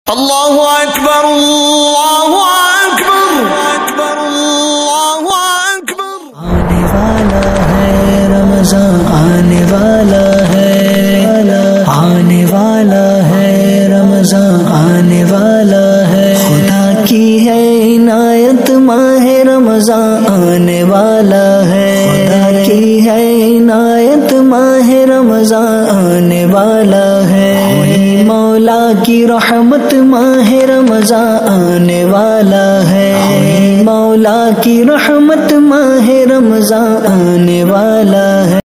अल्लाहु अकबर, अल्लाहु अकबर, अल्लाहु अकबर। आने वाला है रमज़ान, आने वाला है, आने वाला है रमज़ान, आने वाला है। खुदा की है इनायत, माह रमज़ान आने वाला है। खुदा की है इनायत, माह रमज़ान आने वाला है। मौला की रहमत, माह रमज़ान आने वाला है। मौला की रहमत, माह रमज़ान आने वाला है।